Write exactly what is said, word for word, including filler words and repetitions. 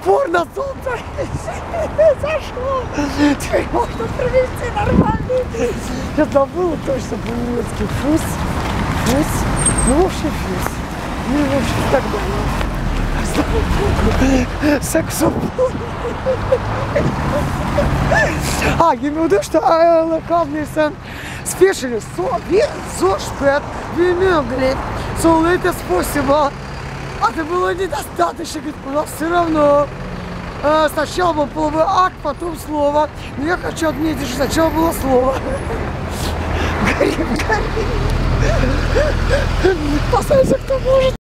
порно солнце зашло. Теперь можно провести нормальный. Я забыла точно по-немецки. Фус, фус, ну вообще фус. Ну и в общем так далее. Сексу. А, я имею в виду, что Камнерсен спешили so spät wie möglich. So late as possible. А это было недостаточно, говорит, у нас все равно. Э, сначала был половой акт, потом слово. Но я хочу отметить, что сначала было слово. Горим, горим. Посмотрите, кто может.